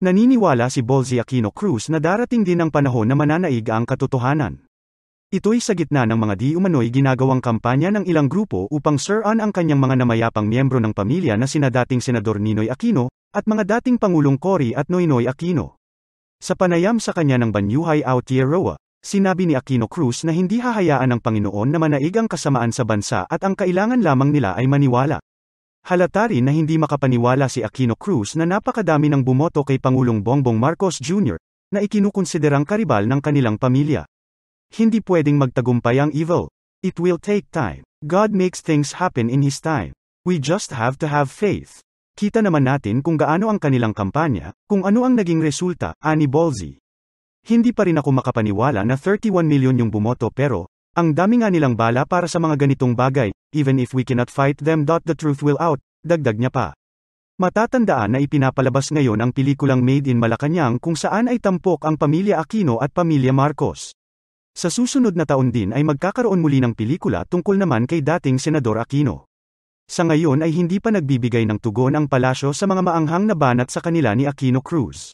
Naniniwala si Bolzi Aquino Cruz na darating din ang panahon na mananaig ang katotohanan. Ito'y sa gitna ng mga di umano'y ginagawang kampanya ng ilang grupo upang siraan ang kanyang mga namayapang miyembro ng pamilya na sina dating Senador Ninoy Aquino, at mga dating Pangulong Cory at Noynoy Aquino. Sa panayam sa kanya ng Banyuhay Aotie Roa, sinabi ni Aquino Cruz na hindi hahayaan ng Panginoon na manaig ang kasamaan sa bansa at ang kailangan lamang nila ay maniwala. Halata rin na hindi makapaniwala si Aquino Cruz na napakadami ng bumoto kay Pangulong Bongbong Marcos Jr., na ikinukonsiderang karibal ng kanilang pamilya. Hindi pwedeng magtagumpay ang evil. It will take time. God makes things happen in His time. We just have to have faith. Kita naman natin kung gaano ang kanilang kampanya, kung ano ang naging resulta, ani Bolzi. Hindi pa rin ako makapaniwala na 31 milyon yung bumoto pero, ang dami nga nilang bala para sa mga ganitong bagay, even if we cannot fight them. The truth will out, dagdag niya pa. Matatandaan na ipinapalabas ngayon ang pelikulang Made in Malacanang kung saan ay tampok ang pamilya Aquino at pamilya Marcos. Sa susunod na taon din ay magkakaroon muli ng pelikula tungkol naman kay dating Senador Aquino. Sa ngayon ay hindi pa nagbibigay ng tugon ang palasyo sa mga maanghang na banat sa kanila ni Aquino Cruz.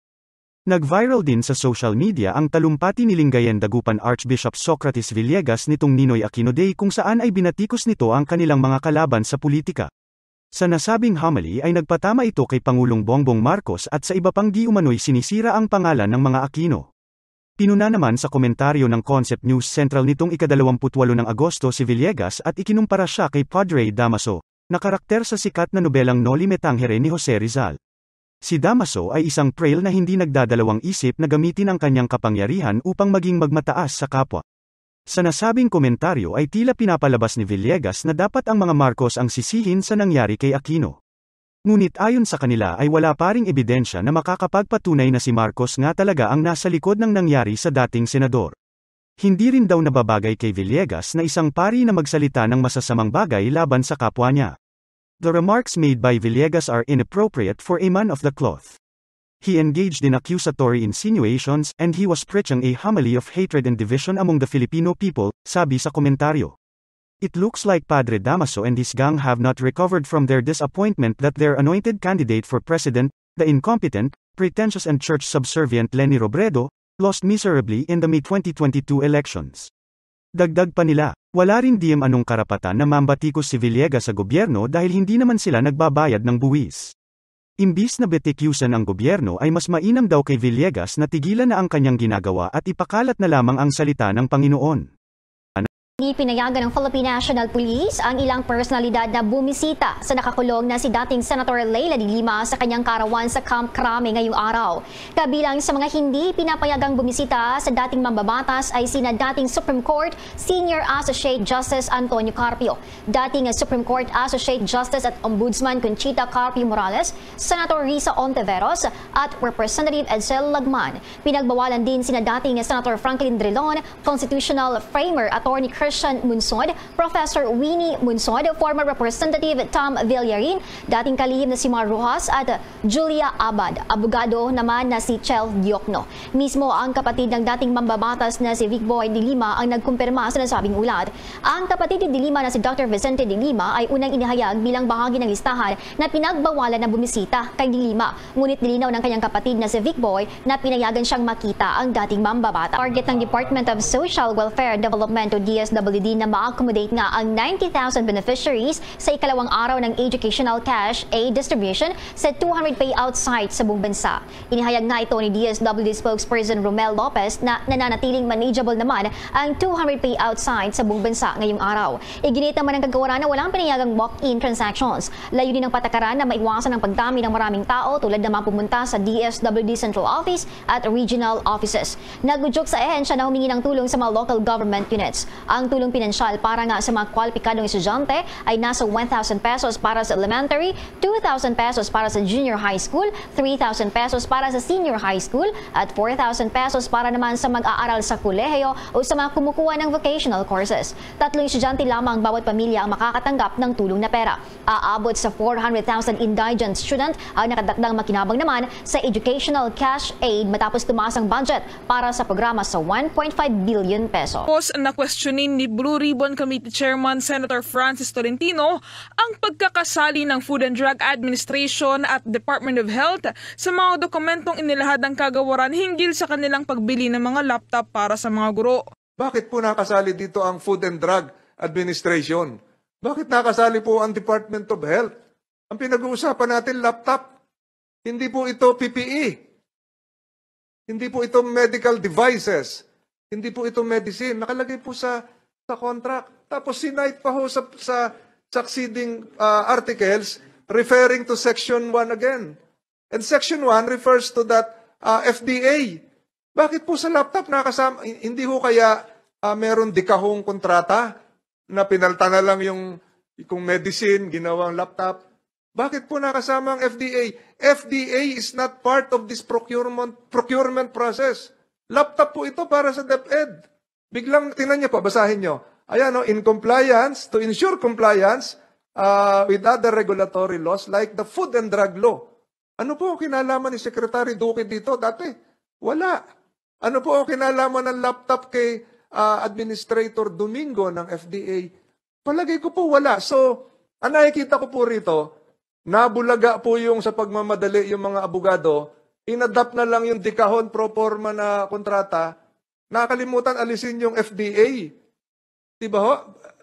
Nag-viral din sa social media ang talumpati ni Lingayen Dagupan Archbishop Socrates Villegas nitong Ninoy Aquino Day kung saan ay binatikos nito ang kanilang mga kalaban sa politika. Sa nasabing homily ay nagpatama ito kay Pangulong Bongbong Marcos at sa iba pang di umano'y sinisira ang pangalan ng mga Aquino. Pinuna naman sa komentaryo ng Concept News Central nitong ika-28 ng Agosto si Villegas at ikinumpara siya kay Padre Damaso, na karakter sa sikat na nobelang Noli Me Tangere ni Jose Rizal. Si Damaso ay isang prail na hindi nagdadalawang isip na gamitin ang kanyang kapangyarihan upang maging magmataas sa kapwa. Sa nasabing komentaryo ay tila pinapalabas ni Villegas na dapat ang mga Marcos ang sisihin sa nangyari kay Aquino. Ngunit ayon sa kanila ay wala pa ring ebidensya na makakapagpatunay na si Marcos nga talaga ang nasa likod ng nangyari sa dating senador. Hindi rin daw nababagay kay Villegas na isang pari na magsalita ng masasamang bagay laban sa kapwa niya. The remarks made by Villegas are inappropriate for a man of the cloth. He engaged in accusatory insinuations and he was preaching a homily of hatred and division among the Filipino people, sabi sa komentaryo. It looks like Padre Damaso and his gang have not recovered from their disappointment that their anointed candidate for president, the incompetent, pretentious and church-subservient Leni Robredo, lost miserably in the May 2022 elections. Dagdag pa nila, wala rin diyem anong karapatan na mambatikos si Villegas sa gobyerno dahil hindi naman sila nagbabayad ng buwis. Imbis na betikusan ang gobyerno ay mas mainam daw kay Villegas na tigilan na ang kanyang ginagawa at ipakalat na lamang ang salita ng Panginoon. Pinayagan ng Philippine National Police ang ilang personalidad na bumisita sa nakakulong na si dating Senator Leila de Lima sa kanyang karawan sa Camp Crame ngayong araw. Kabilang sa mga hindi pinapayagang bumisita sa dating mambabatas ay sina dating Supreme Court Senior Associate Justice Antonio Carpio, dating Supreme Court Associate Justice at Ombudsman Conchita Carpio Morales, Senator Risa Ontiveros at Representative Edsel Lagman. Pinagbawalan din sina dating Senator Franklin Drilon, Constitutional Framer Attorney Christian Munsod, Professor Winnie Munsod, former Representative Tom Villarin, dating kalihim na si Mar Rojas at Julia Abad, abogado naman na si Chel Diokno. Mismo ang kapatid ng dating mambabatas na si Vic Boy de Lima ang nagkumpirma sa nasabing ulat. Ang kapatid ni de Lima na si Dr. Vicente de Lima ay unang inihayag bilang bahagi ng listahan na pinagbawalan na bumisita kay de Lima. Ngunit nilinaw ng kanyang kapatid na si Vic Boy na pinayagan siyang makita ang dating mambabata. Target ng Department of Social Welfare Development o DSWD na ma-accommodate nga ang 90,000 beneficiaries sa ikalawang araw ng Educational Cash Aid Distribution sa 200 payout sites sa buong bansa. Inihayag nga ito ni DSWD spokesperson Romel Lopez na nananatiling manageable naman ang 200 payout sites sa buong bansa ngayong araw. Iginit naman ang kagawaran na walang pinayagang walk-in transactions. Layunin ng patakaran na maiwasan ang pagdami ng maraming tao tulad na mapumunta sa DSWD Central Office at Regional Offices. Nagudyok sa ehensya na humingi ng tulong sa mga local government units. Ang tulong pinansyal para nga sa mga kwalipikadong estudyante ay nasa 1,000 pesos para sa elementary, 2,000 pesos para sa junior high school, 3,000 pesos para sa senior high school, at 4,000 pesos para naman sa mag-aaral sa kolehiyo o sa mga kumukuha ng vocational courses. 3 estudyante lamang bawat pamilya ang makakatanggap ng tulong na pera. Aabot sa 400,000 indigent student ang nakadakdang makinabang naman sa Educational Cash Aid matapos tumaas ang budget para sa programa sa 1.5 billion peso. Tapos na questionin ni Blue Ribbon Committee Chairman Senator Francis Tolentino ang pagkakasali ng Food and Drug Administration at Department of Health sa mga dokumentong inilahad ng kagawaran hinggil sa kanilang pagbili ng mga laptop para sa mga guro. Bakit po nakasali dito ang Food and Drug Administration? Bakit nakasali po ang Department of Health? Ang pinag-uusapan natin, laptop. Hindi po ito PPE. Hindi po ito medical devices. Hindi po ito medicine. Nakalagay po sa contract. Tapos sinite pa ho sa succeeding articles referring to Section 1 again. And Section 1 refers to that FDA. Bakit po sa laptop nakasama? Hindi ho kaya meron dekahong kontrata na pinalta na lang yung kung medicine, ginawang laptop? Bakit po nakasama ang FDA? FDA is not part of this procurement process. Laptop po ito para sa DepEd. Biglang, tingnan niyo po, basahin niyo. Ayan, in compliance, to ensure compliance with other regulatory laws like the Food and Drug Law. Ano po ang kinalaman ni Secretary Duque dito dati? Wala. Ano po ang kinalaman ng laptop kay Administrator Domingo ng FDA? Palagay ko po wala. So, ang nakikita ko po rito, nabulaga po yung sa pagmamadali yung mga abogado, inadapt na lang yung dekahon pro forma na kontrata, nakalimutan alisin yung FDA. Diba ho?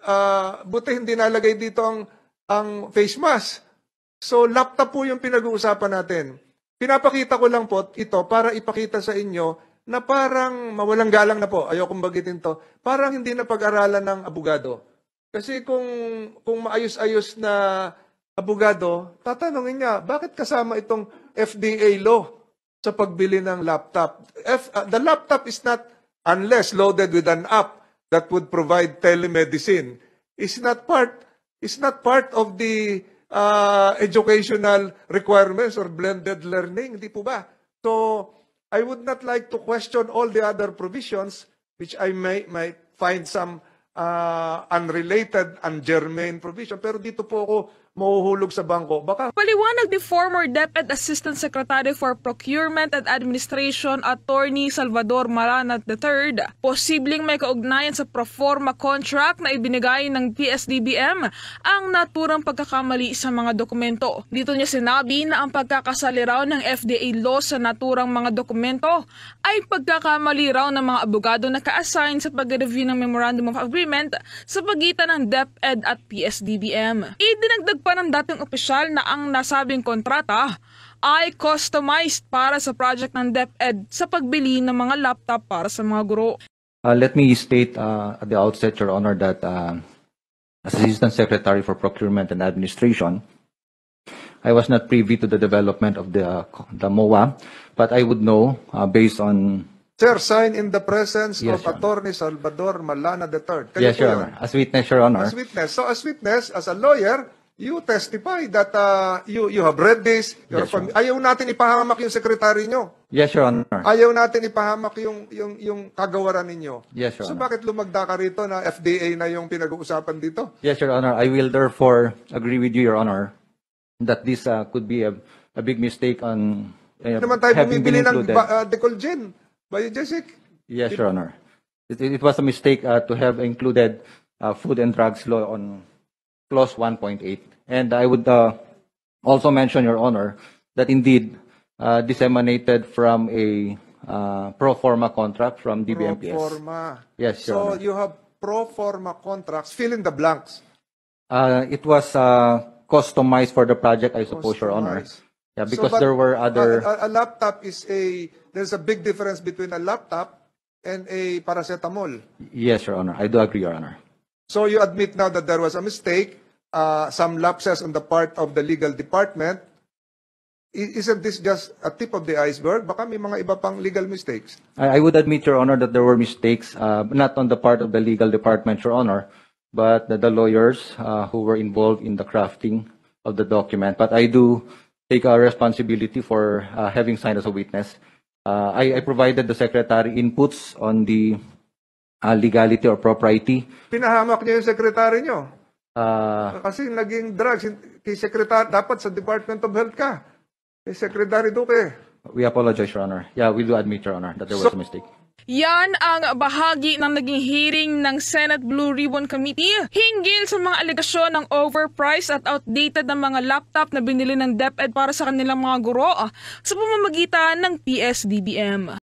Buti hindi nalagay dito ang face mask. So, laptop po yung pinag-uusapan natin. Pinapakita ko lang po ito para ipakita sa inyo na parang mawalang galang na po. Ayokong bagitin to. Parang hindi na pag-aralan ng abogado. Kasi kung maayos-ayos na abogado, tatanungin niya, bakit kasama itong FDA law sa pagbili ng laptop? The laptop is not, unless loaded with an app that would provide telemedicine, is not part of the educational requirements or blended learning, di po ba? So, I would not like to question all the other provisions, which I might find some unrelated, ungermane provision. Pero dito po ako mahuhulog sa bangko. Baka Paliwanag ni former DepEd Assistant Secretary for Procurement and Administration Attorney Salvador Malana III, posibleng may kaugnayan sa proforma contract na ibinigay ng PSDBM ang naturang pagkakamali sa mga dokumento. Dito niya sinabi na ang pagkakasali raw ng FDA law sa naturang mga dokumento ay pagkakamali raw ng mga abogado na ka-assign sa pag-review ng Memorandum of Agreement sa pagitan ng DepEd at PSDBM. Idinagdag pa ng dating opisyal na ang nasabing kontrata ay customized para sa project ng DepEd sa pagbili ng mga laptop para sa mga guro. Let me state at the outset, Your Honor, that as Assistant Secretary for Procurement and Administration, I was not privy to the development of the MOA, but I would know based on... Sir, sign in the presence Yes, of Your Honor. Attorney Salvador Malana III. Yes, Your Honor. As witness, Your Honor. As witness. So as witness, as a lawyer, you testify that you have read this. Yes, Your Honor. Ayaw natin ipahamak yung sekretary nyo. Yes, Your Honor. Ayaw natin ipahamak yung kagawaran ninyo. Yes, Your So Honor. bakit lumagda ka rito na FDA na yung pinag-uusapan dito? Yes, Your Honor. I will therefore agree with you, Your Honor, that this could be a big mistake on Naman tayo having been bumibili ng included. Decolgen, Biogesic. Yes, Your Honor. It was a mistake to have included food and drugs law on clause 1.8. And I would also mention, Your Honor, that indeed disseminated from a pro forma contract from DBMPS. Pro forma. Yes, Your So Honor. you have pro forma contracts. Fill in the blanks. It was customized for the project, I suppose, Your Honor. Customized. Yeah, because but there were other... A laptop is there's a big difference between a laptop and a paracetamol. Yes, Your Honor. I do agree, Your Honor. So you admit now that there was a mistake, some lapses on the part of the legal department. Isn't this just a tip of the iceberg? Baka may mga iba pang legal mistakes. I would admit, Your Honor, that there were mistakes, not on the part of the legal department, Your Honor, but the lawyers who were involved in the crafting of the document. But I do take a responsibility for having signed as a witness. I provided the secretary inputs on the legality or propriety. Pinahamak niyo yung sekretary niyo. Uh, Kasi naging drugs, kay sekretary, dapat sa Department of Health ka. Kay Secretary Duque. we apologize, Your Honor. Yeah, we do admit, Your Honor, that there was a mistake. Yan ang bahagi ng naging hearing ng Senate Blue Ribbon Committee hinggil sa mga alegasyon ng overpriced at outdated na mga laptop na binili ng DepEd para sa kanilang mga guro sa pamamagitan ng PSDBM.